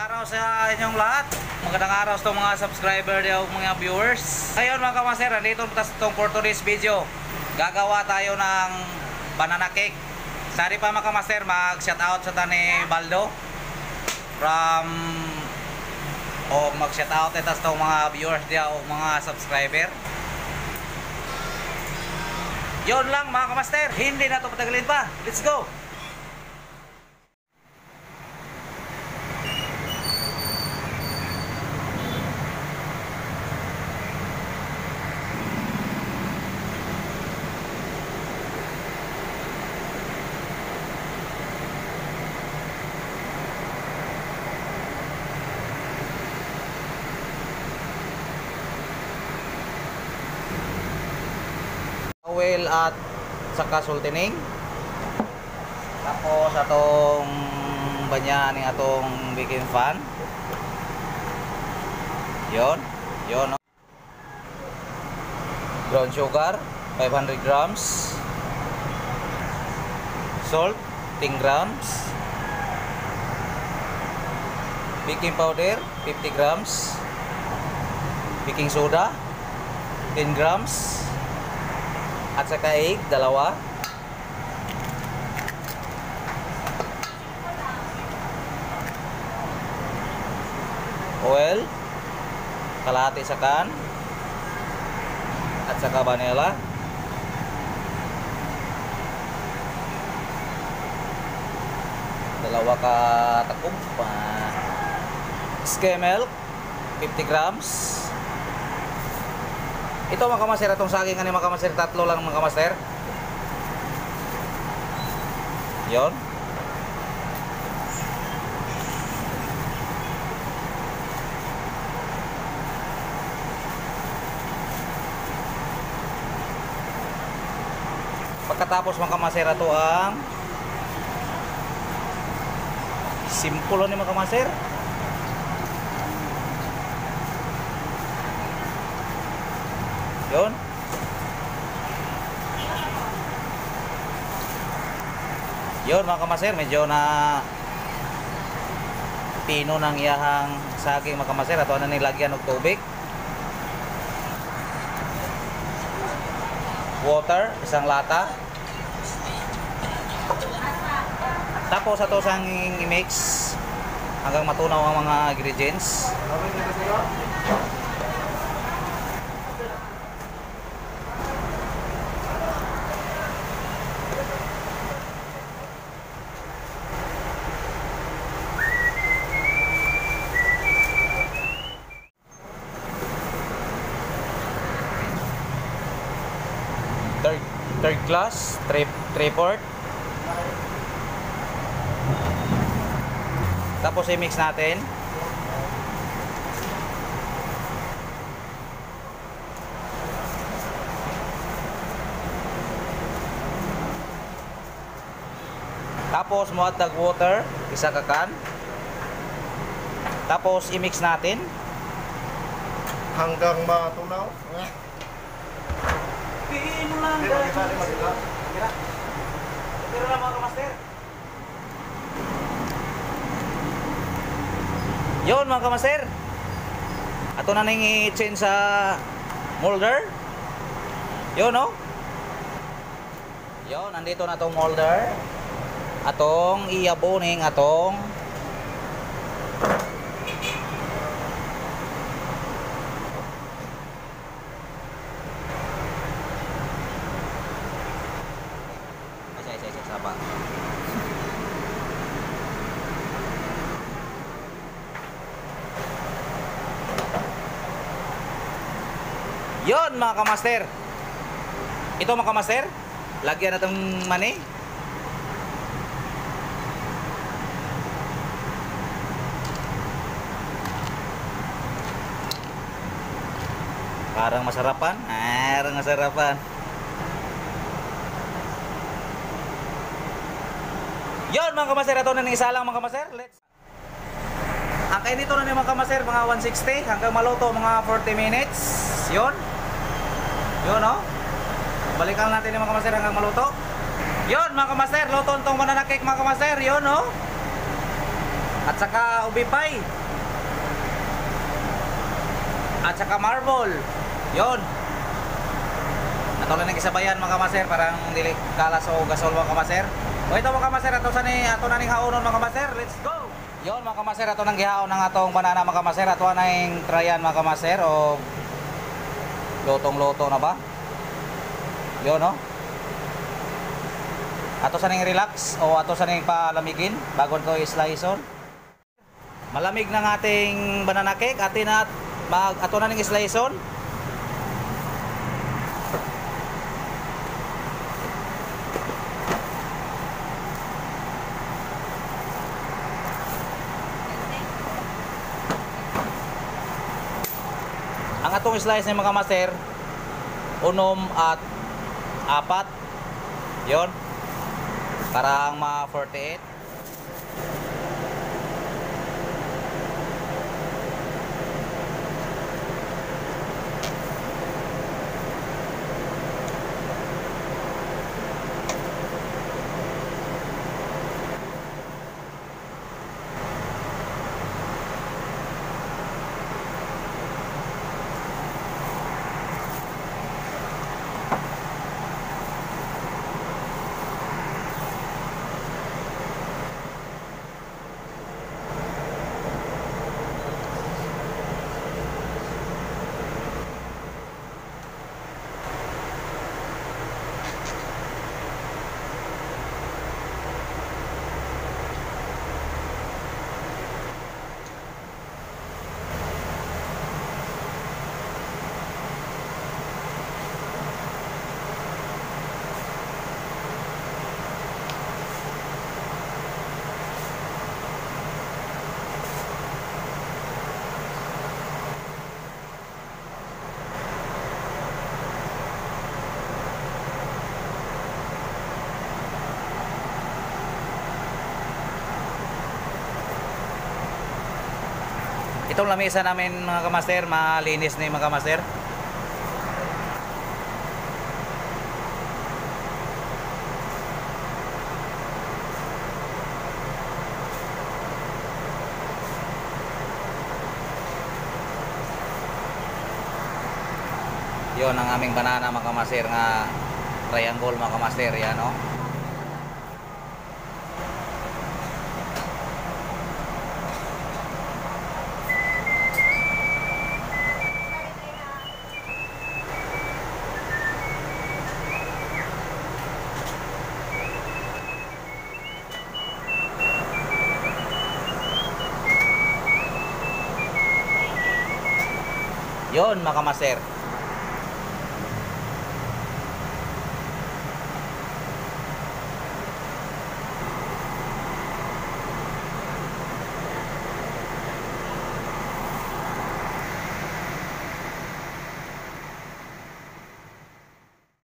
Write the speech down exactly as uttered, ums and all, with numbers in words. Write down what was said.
araw sa inyong lahat. Magandang araw sa mga subscriber niyo, mga viewers. Ngayon mga kamaster, nandito tayo sa for today's video. Gagawa tayo ng banana cake. Sari pa mga kamaster, mag-shout out sa tani Baldo from o mag-shout out ito sa mga viewers niya o mga subscriber. Yon lang mga kamaster, hindi na ito patagalin pa. Let's go! Oil at saka sultining. Tapos atong banyan ng atong baking fan. Yon, yon. Brown sugar five hundred grams. Salt ten grams. Baking powder fifty grams. Baking soda ten grams. At saka egg, dalawa. Oil, kalahati sakan. At saka vanilla. Dalawa ka takub. Skim milk, fifty grams. Ito mga kamaster, itong saging ani mga kamaster, tatlo lang mga kamaster. Yon. Pagkatapos mga kamaster, ito ang simple ni mga kamaster. Yon. Yon mga kamaser, medyo na pino ng iyahang saging mga kamaser. Ato na nilagyan ng tubig. Water, isang lata. Tapos ato sang i-mix hanggang matunaw ang mga ingredients. Third, third glass, three-fourth. Tapos i-mix natin. Tapos muatag water, isa ka kan. Tapos i-mix natin hanggang matunaw. Pino lang guys. Kira. Pero na mga kamaster. Yon mga kamaster. Ato na ning i-change sa molder. Yon no. Yon, nandito na tong molder. Atong iaboning atong yon mga kamaster. Ito mga kamaster, lagyan natong mani. Parang masarapan, parang masarapan. Yon mga kamaster, ito na ng isa lang mga kamaster. Let's ang kain nito na ni mga kamaster, mga one sixty hanggang maluto mga forty minutes. Yon. Yon no. Balikan natin yung mga kamaster hanggang maluto. Yon mga kamaster, luto itong banana cake mga kamaster. Yon no. At saka ubi pie. At saka marble. Yon. Ato na nagkisabayan mga kamaster, parang dili kalas o gasol mga kamaster. O ito mga kamaster, ato sa ni ato na ning haonon mga kamaster. Let's go. Yon mga kamaster, ato nang gihaon ng atong banana mga kamaster. Ato na ning tryan mga kamaster o lotong-loto na ba? Yon no. Ato sa ning relax o ato sa ning palamigin bago to i-slice on. Malamig ng ating banana cake, atin at mag ato na ning i-slice on. Ang atong slice ng mga master, unom at apat. Yon. Parang ma forty-eight. Itong lamesa namin mga kamaster, malinis na yung mga kamaster. Yon ang aming banana mga kamaster nga triangle mga kamaster, yan o. Oh. Yon mga kamaster.